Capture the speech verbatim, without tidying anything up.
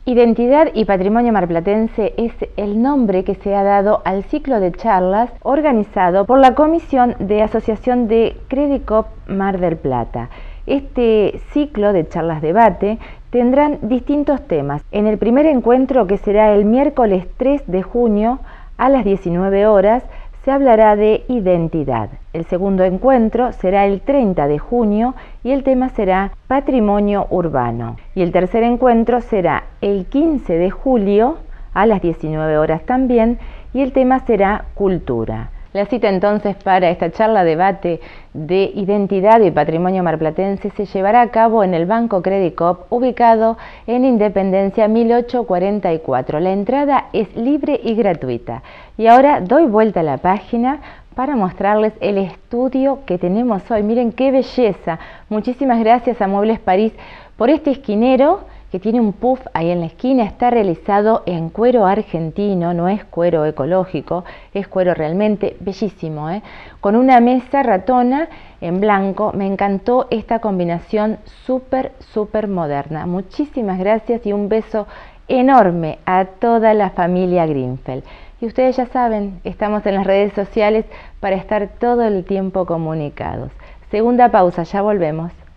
Identidad y Patrimonio Marplatense es el nombre que se ha dado al ciclo de charlas organizado por la Comisión de Asociación de Credicop Mar del Plata. Este ciclo de charlas debate tendrán distintos temas. En el primer encuentro, que será el miércoles tres de junio a las diecinueve horas, se hablará de identidad. El segundo encuentro será el treinta de junio y el tema será patrimonio urbano. Y el tercer encuentro será el quince de julio a las diecinueve horas también y el tema será cultura. La cita entonces para esta charla debate de identidad y patrimonio marplatense se llevará a cabo en el Banco Credicop, ubicado en Independencia mil ochocientos cuarenta y cuatro. La entrada es libre y gratuita. Y ahora doy vuelta a la página para mostrarles el estudio que tenemos hoy. Miren qué belleza. Muchísimas gracias a Muebles París por este esquinero que tiene un puff ahí en la esquina. Está realizado en cuero argentino, no es cuero ecológico, es cuero realmente bellísimo, ¿eh? Con una mesa ratona en blanco. Me encantó esta combinación súper, súper moderna. Muchísimas gracias y un beso enorme a toda la familia Greenfeld. Y ustedes ya saben, estamos en las redes sociales para estar todo el tiempo comunicados. Segunda pausa, ya volvemos.